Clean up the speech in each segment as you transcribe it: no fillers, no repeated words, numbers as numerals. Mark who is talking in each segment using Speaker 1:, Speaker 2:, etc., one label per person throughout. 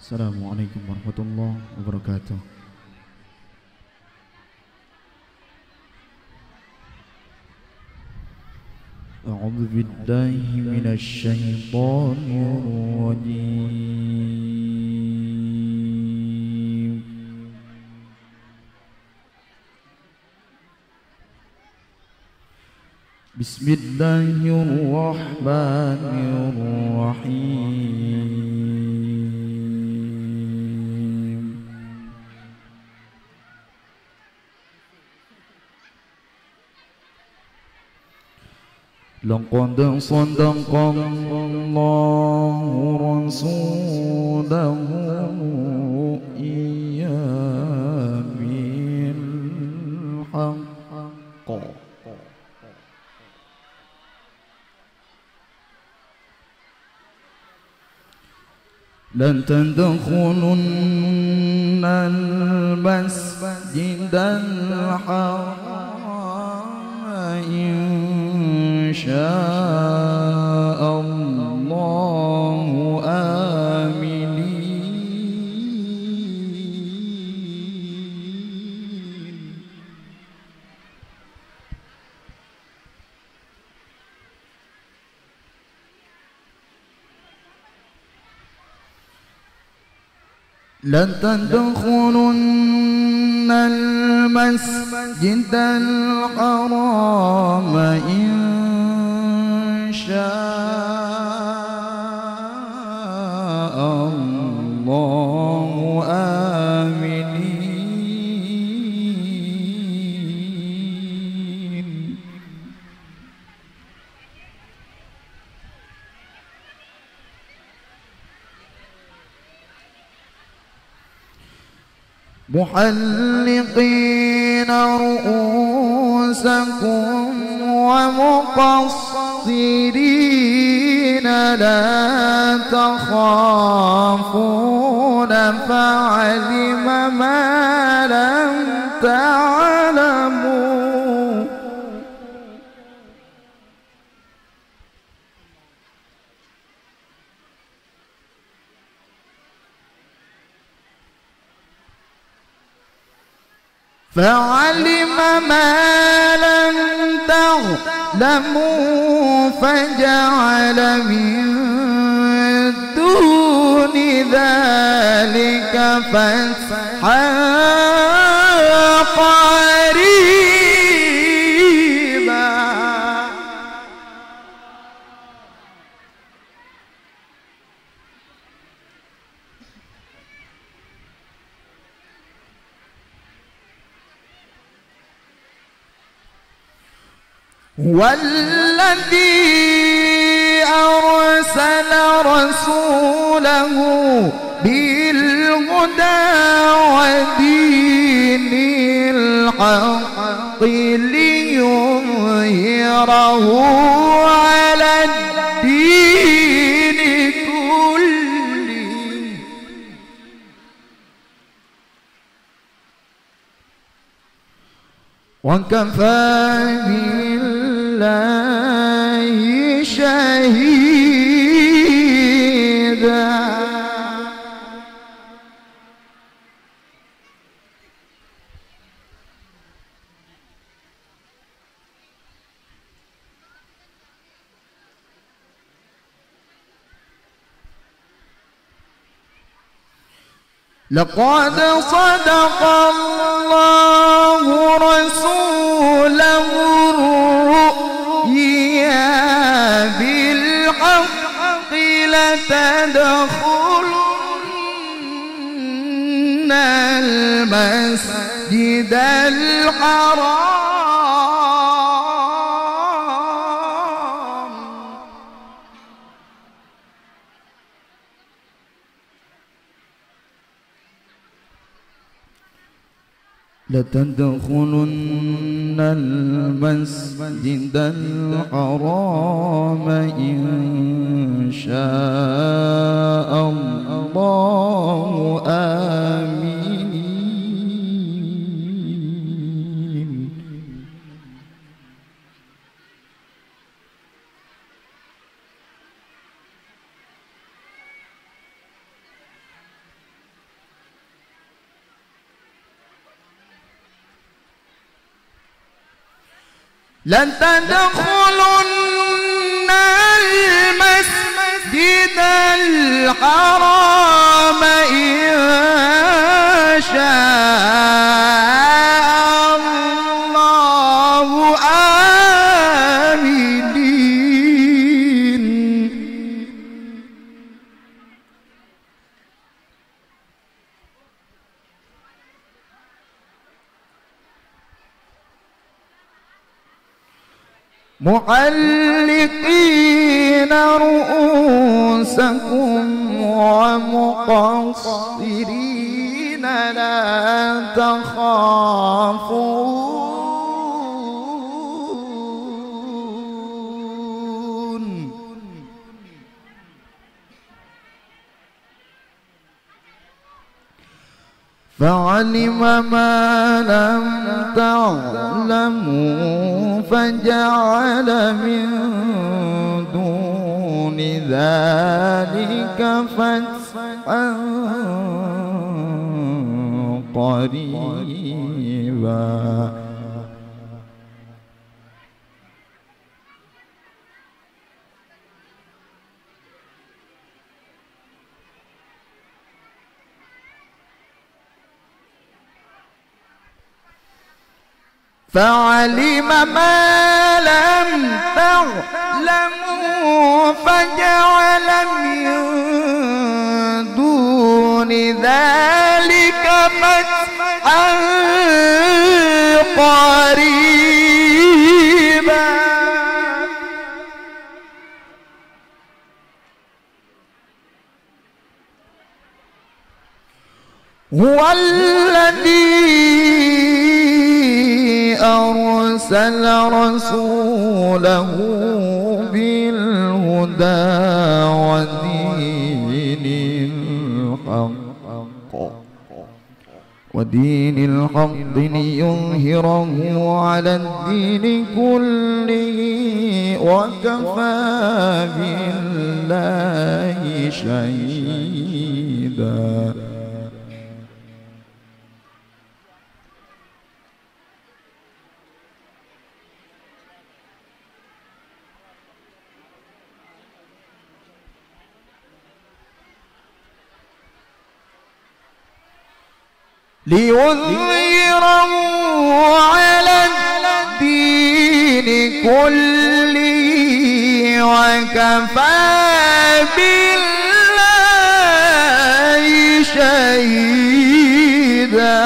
Speaker 1: Assalamualaikum warahmatullahi wabarakatuh. A'udzu billahi minasy syaithanir rajim. Bismillahirrahmanirrahim. لقد صدق الله رسوله الرؤيا بالحق لتدخلن المسجد الحرام إن شاء الله آمنين لتدخلن المسجد الحرام إن شاء الله آمنين محلقين رؤوسكم ومقصرين لا تخافون فعلم ما لم تعلموا فعلم ما لم تعلموا فجعل من دون ذلك فتحا قريبا والذي أرسل رسوله بالهدى ودين الحق ليظهره على الدين كله وكفى بالله شهيدا لقد صدق الله رسوله الرؤيا بالحق لتدخلن المسجد الحرام لتدخلن المسجد الحرام إن شاء الله آمين لتدخلن المسجد الحرام إن شاء الله آمنين محلقين رؤوسكم ومقصرين لا تخافون فعلم ما لم تعلموا فجعل من دون ذلك فتحا قريبا فعلم ما لم تعلموا فجعل من دون ذلك فتحا قريبا هو الذي أرسل رسوله بالهدى ودين الحق ليظهره على الدين كله وكفى بالله شهيدا ليظهره على الدين كله وكفى بالله شهيدا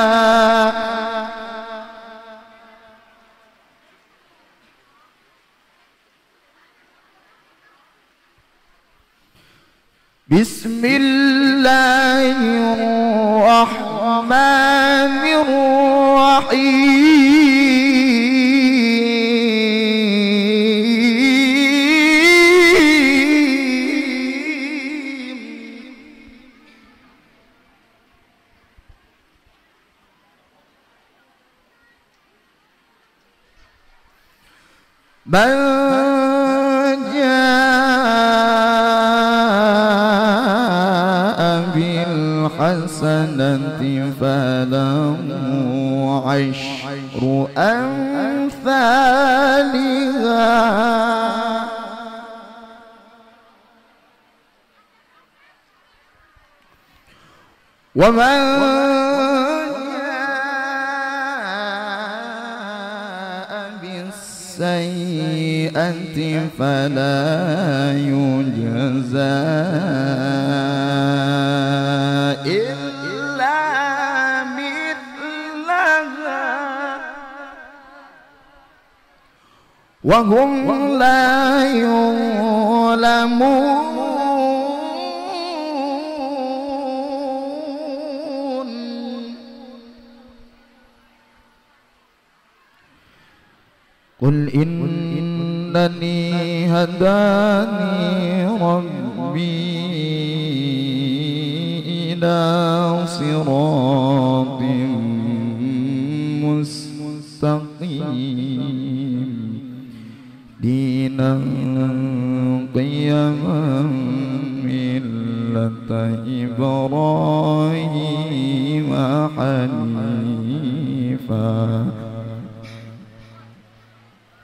Speaker 1: بسم الله الرحمن الرحيم من بالحسنة فله عشر أمثالها ومن جاء بالسيئة فلا يجزى إلا مثلها وهم لا يظلمون قل إنني هداني ربي إلى صراط مستقيم دينا قيما ملة إبراهيم حنيفا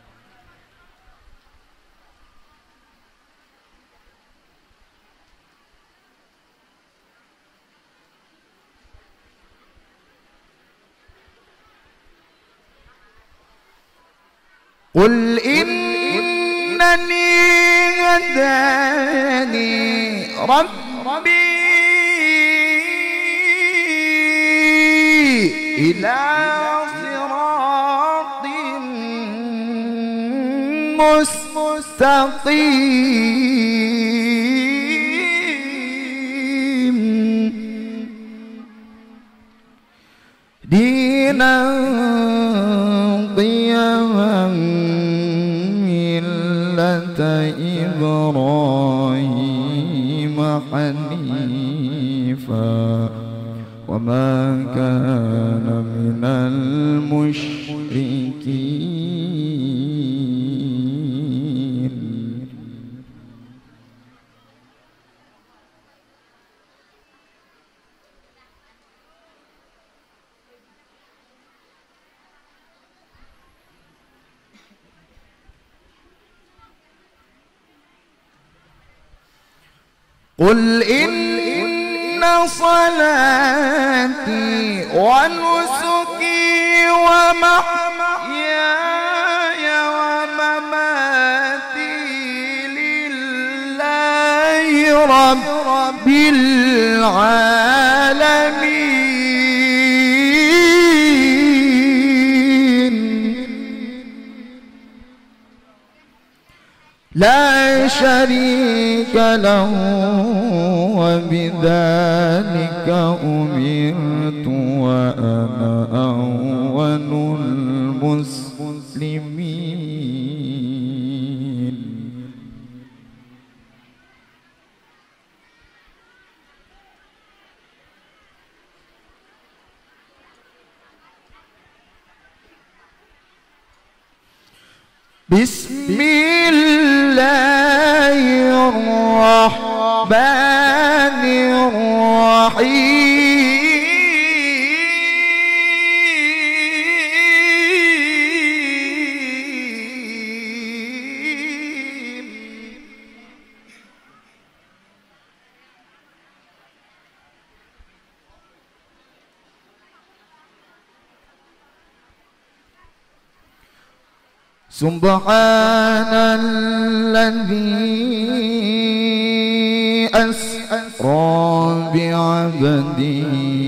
Speaker 1: قل إنني هداني ربي إلى صراط مستقيم دينا قيما ملة إبراهيم حنيفا وما كان من المشركين. قل إن صلاتي ونسكي ومحياي ومماتي لله رب العالمين لا شريك له وبذلك أمرت وأنا أول المسلمين. بسم الله الرحمن الرحيم سبحان الذي أسرى بعبده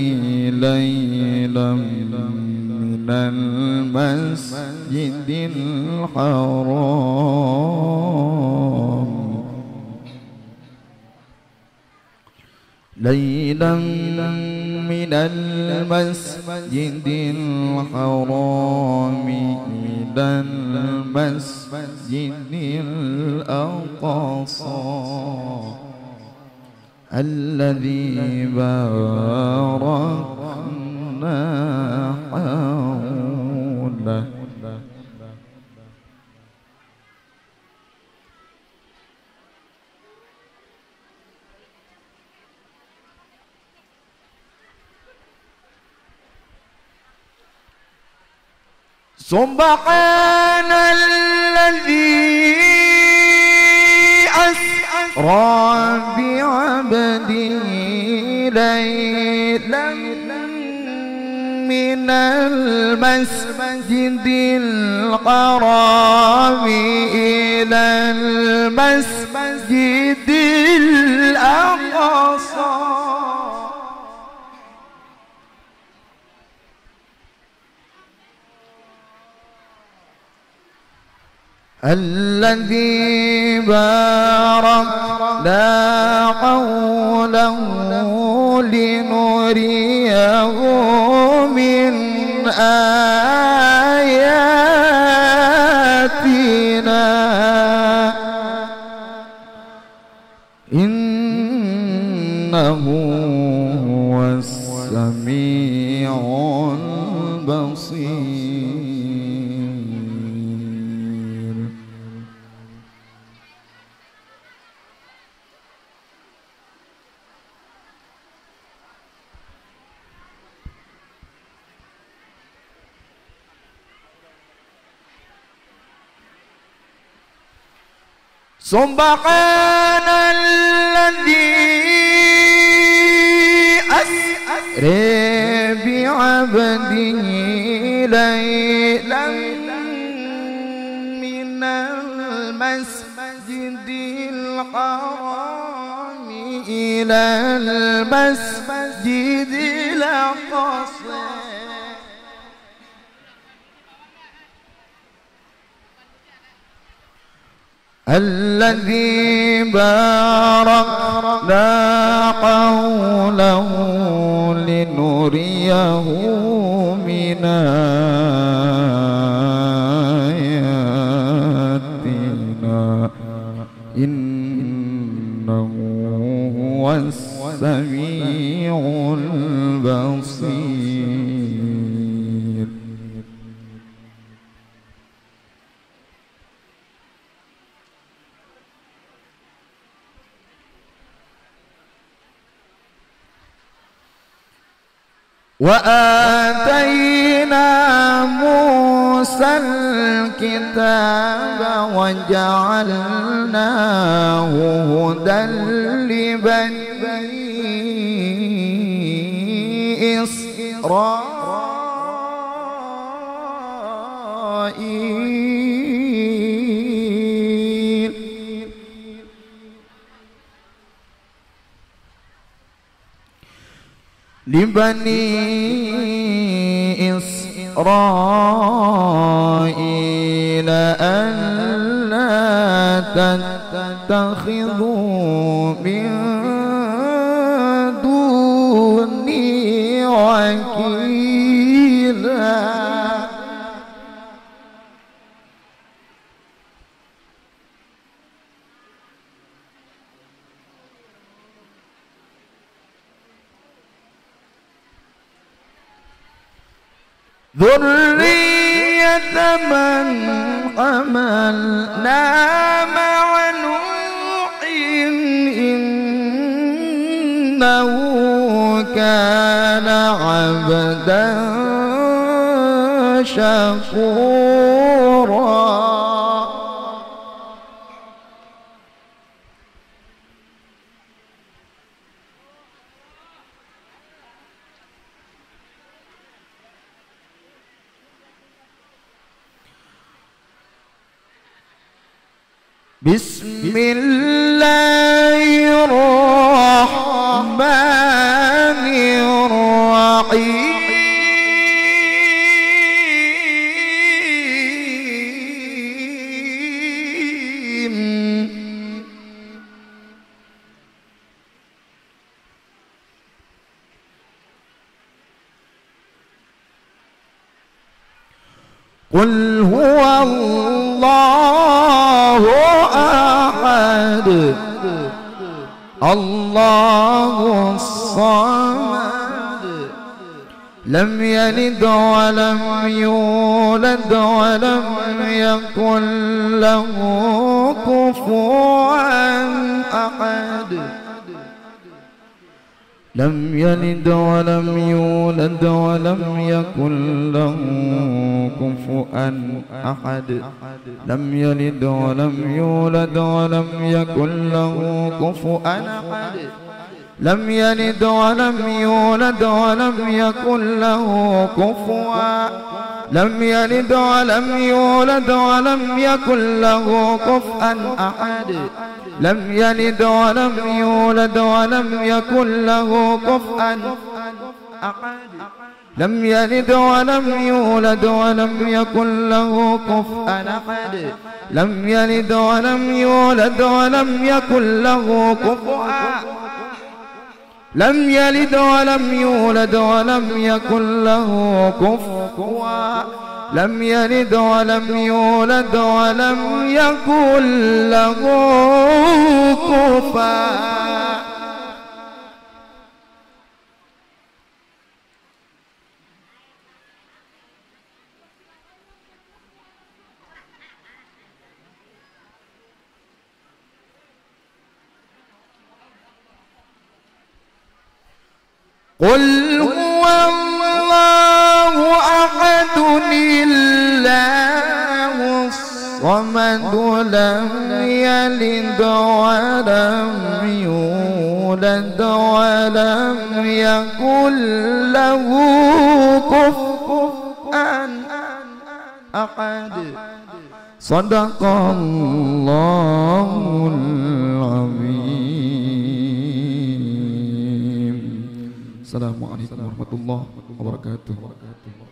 Speaker 1: ليلا من المسجد الحرام ليلا من المسجد الحرام إلى المسجد الأقصى الذي باركنا حوله سبحان الذي أسرى بعبده ليلا من المسجد الحرام إلى المسجد الأقصى الذي باركنا حوله لنريه من آياتنا إنه هو السميع البصير. سبحان الذي أسرى بعبده ليلا المسجد الحرام إلى المسجد الأقصى الذي باركنا حوله لنريه من آياتنا إنه هو السميع البصير. وآتينا موسى الكتاب وجعلناه هدى لبني إسرائيل إسرائيل ألا تتخذوا من دوني وكيلا ذرية من حملنا مع نوح إنه كان عبدا شكورا. بسم الله الرحمن الرحيم قل هو الله أحد الله الصمد لم يلد ولم يولد ولم يكن له كفوا أحد لم يلد ولم يولد ولم يكن له كفوا أحد لم يلد ولم يولد ولم يكن له كفوا أحد لم يلد ولم يولد ولم يكن له كفوا لم يلد ولم يولد ولم يكن له كفوا أحد لم يلد ولم يولد ولم يكن له كفوا أحد لم يلد ولم يولد ولم يكن له كفوا أحد لم يلد ولم يولد ولم يكن له كفوا لم يلد ولم يولد ولم يكن له كفوا لم يلد ولم يولد ولم يكن له كفوا. قل هو الله أحد الله الصمد لم يلد ولم يولد ولم يكن له كفوا أحد Sadaqallahul azim. Assalamualaikum warahmatullahi wabarakatuh.